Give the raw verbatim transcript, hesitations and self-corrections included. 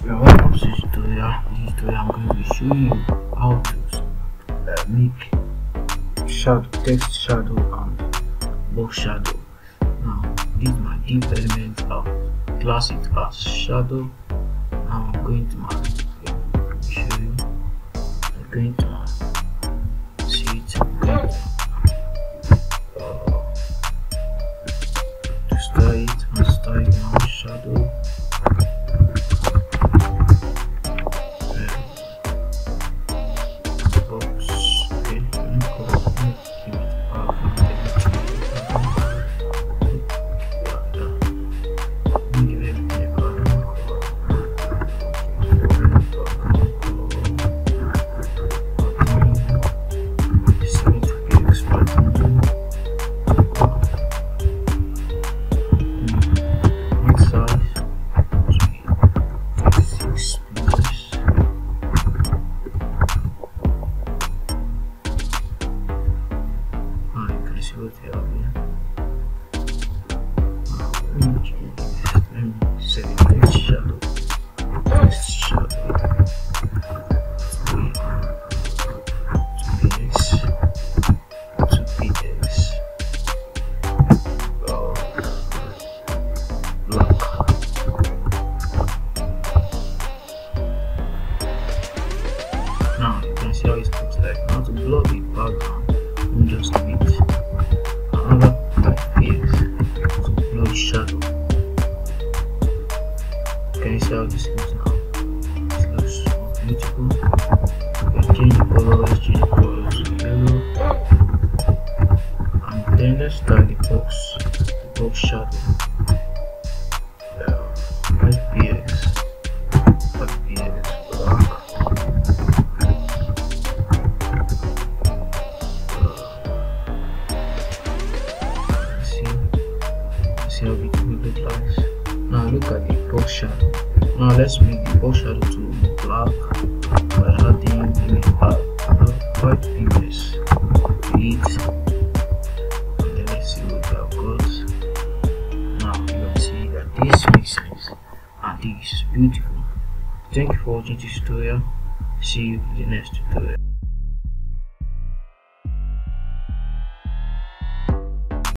Yeah, welcome to this tutorial. In this tutorial, I'm going to be showing you how to uh, make shadow, text shadow and box shadow. Now, these my div elements are class it as shadow. Now I'm going to my okay, let me show you. I'm going to my see it. I'm going to, uh, to style it and style it now shadow. Now you can see how it looks like. Now to block the background, I'm just with another like this to block the shadow. Can you see how this looks now? This looks beautiful. You can change the color, let's change the color to yellow. And then let's start the box, the box shadow. Uh, five P X, five P X, black. See how beautiful it looks like. Now look at the box shadow. Now let's make the box shadow to black by adding maybe white pigments to it. And then let's see what we have got. Now you can see that this makes sense and this is beautiful. Thank you for watching this tutorial. See you in the next tutorial.